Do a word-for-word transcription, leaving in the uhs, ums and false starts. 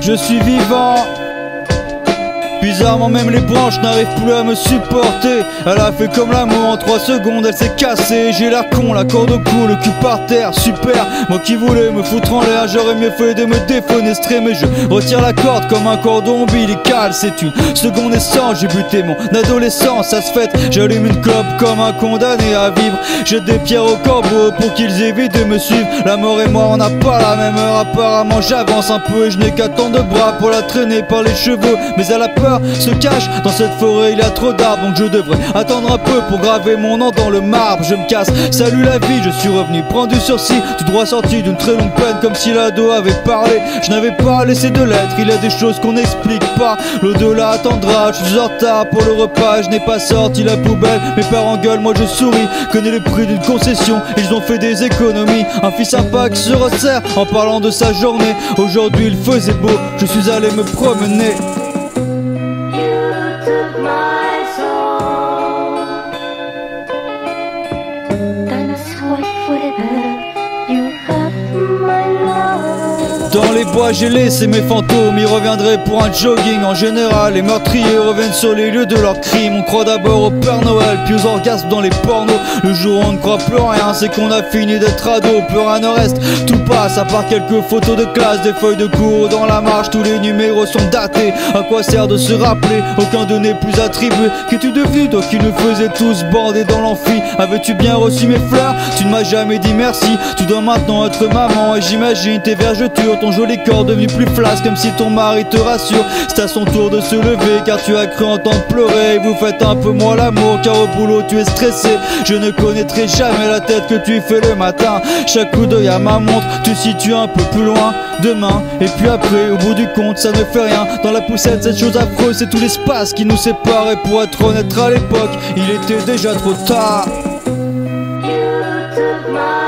je suis vivant. Bizarrement même les branches n'arrivent plus à me supporter. Elle a fait comme l'amour en trois secondes, elle s'est cassée. J'ai l'air con, la corde au cou, le cul par terre, super. Moi qui voulais me foutre en l'air, j'aurais mieux fait de me défenestrer. Mais je retire la corde comme un cordon ombilical. C'est une seconde naissance, j'ai buté mon adolescence. Ça se fête, j'allume une clope comme un condamné à vivre. Jette des pierres aux corbeaux pour qu'ils évitent de me suivre. La mort et moi on n'a pas la même heure, apparemment j'avance un peu. Et je n'ai qu'à tant de bras pour la traîner par les cheveux. Mais elle a peur, se cache dans cette forêt, il y a trop d'arbres. Donc je devrais attendre un peu pour graver mon nom dans le marbre. Je me casse, salut la vie, je suis revenu prendre du sursis. Tout droit sorti d'une très longue peine, comme si l'ado avait parlé. Je n'avais pas laissé de lettres, il y a des choses qu'on n'explique pas. L'au-delà attendra, je suis en retard pour le repas. Je n'ai pas sorti la poubelle, mes parents gueulent, moi je souris. Connais le prix d'une concession, ils ont fait des économies. Un fils sympa qui se resserre en parlant de sa journée. Aujourd'hui il faisait beau, je suis allé me promener. Dans les bois j'ai laissé mes fantômes, ils reviendraient pour un jogging. En général les meurtriers reviennent sur les lieux de leurs crimes. On croit d'abord au Père Noël, puis aux orgasmes dans les pornos. Le jour où on ne croit plus en rien, c'est qu'on a fini d'être ado. Plus rien ne reste, tout passe à part quelques photos de classe. Des feuilles de cours dans la marche, tous les numéros sont datés. À quoi sert de se rappeler, aucun de n'est plus attribué. Qu'es-tu devenu toi qui nous faisais tous bander dans l'amphi? Avais-tu bien reçu mes fleurs? Tu ne m'as jamais dit merci. Tu dois maintenant être maman et j'imagine tes vergetures. Ton joli corps devenu plus flasque, comme si ton mari te rassure. C'est à son tour de se lever car tu as cru entendre pleurer. Et vous faites un peu moins l'amour car au boulot tu es stressé. Je ne connaîtrai jamais la tête que tu fais le matin. Chaque coup d'œil à ma montre, tu situes un peu plus loin. Demain et puis après, au bout du compte ça ne fait rien. Dans la poussette cette chose affreuse, c'est tout l'espace qui nous sépare. Et pour être honnête à l'époque, il était déjà trop tard. You took my